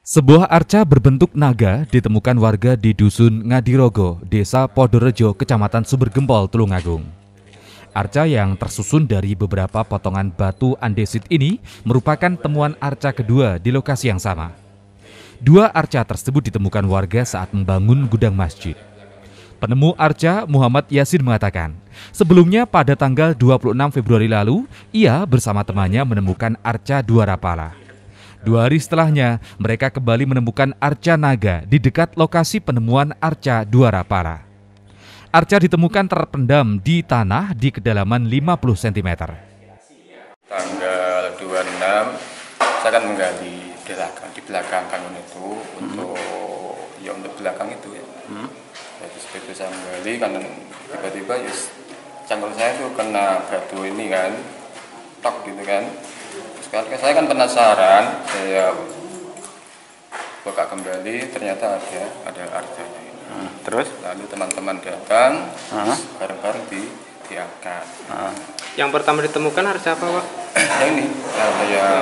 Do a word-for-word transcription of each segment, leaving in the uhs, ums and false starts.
Sebuah arca berbentuk naga ditemukan warga di Dusun Ngadirogo, Desa Podorejo, Kecamatan Sumbergempol, Tulungagung. Arca yang tersusun dari beberapa potongan batu andesit ini merupakan temuan arca kedua di lokasi yang sama. Dua arca tersebut ditemukan warga saat membangun gudang masjid. Penemu arca Muhammad Yasin mengatakan, sebelumnya pada tanggal dua puluh enam Februari lalu, ia bersama temannya menemukan arca dua rapala. Dua hari setelahnya, mereka kembali menemukan arca naga di dekat lokasi penemuan arca dua rapala. Arca ditemukan terpendam di tanah di kedalaman lima puluh sentimeter. Tanggal dua puluh enam, saya akan menggali di belakang, di belakang kanun itu hmm. untuk ya untuk belakang itu ya. Hmm. Jadi seperti saya menggali karena tiba-tiba ya cangkul saya itu kena batu ini kan, tok gitu kan. Sekali saya kan penasaran, saya buka kembali, ternyata ada ada arca ini. Hmm, terus? Lalu teman-teman datang, uh-huh. bareng-bareng di diangkat. Uh-huh. Yang pertama ditemukan arca apa, Pak? Yang ini, yang.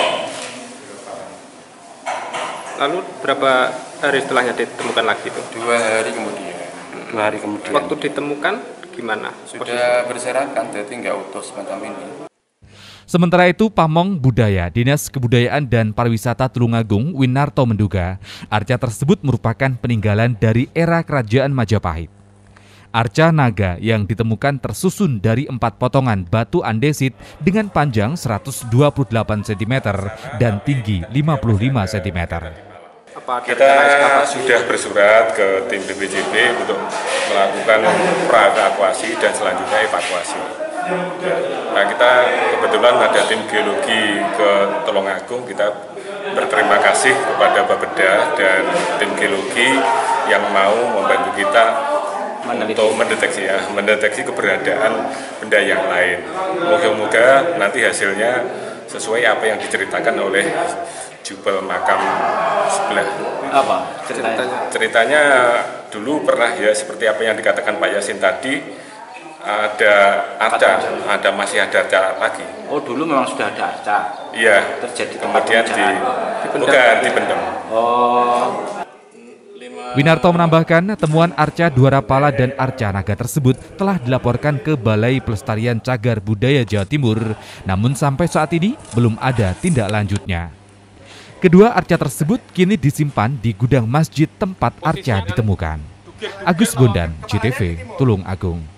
Lalu berapa hari setelahnya ditemukan lagi itu? Dua hari kemudian. Dua hari kemudian. Waktu ditemukan gimana? Sudah berserakan, jadi nggak utuh semacam ini. Sementara itu, Pamong Budaya, Dinas Kebudayaan dan Pariwisata Tulungagung, Winarto menduga arca tersebut merupakan peninggalan dari era Kerajaan Majapahit. Arca naga yang ditemukan tersusun dari empat potongan batu andesit dengan panjang seratus dua puluh delapan sentimeter dan tinggi lima puluh lima sentimeter. Kita sudah bersurat ke tim B P J B untuk melakukan pra-evakuasi dan selanjutnya evakuasi. Ya, nah kita kebetulan ada tim geologi ke Tulungagung, kita berterima kasih kepada Bapeda dan tim geologi yang mau membantu kita untuk mendeteksi ya, mendeteksi keberadaan benda yang lain. Moga-moga nanti hasilnya sesuai apa yang diceritakan oleh jubel makam sebelah. Apa ceritanya? Ceritanya dulu pernah ya seperti apa yang dikatakan Pak Yasin tadi. Ada arca, ada masih ada arca lagi. Oh, dulu memang sudah ada arca. Iya. Terjadi kemudian di bukan dipendam. Oh. Winarto menambahkan, temuan arca dua rapala dan arca naga tersebut telah dilaporkan ke Balai Pelestarian Cagar Budaya Jawa Timur, namun sampai saat ini belum ada tindak lanjutnya. Kedua arca tersebut kini disimpan di gudang masjid tempat arca ditemukan. Agus Bondan, J T V, Tulungagung.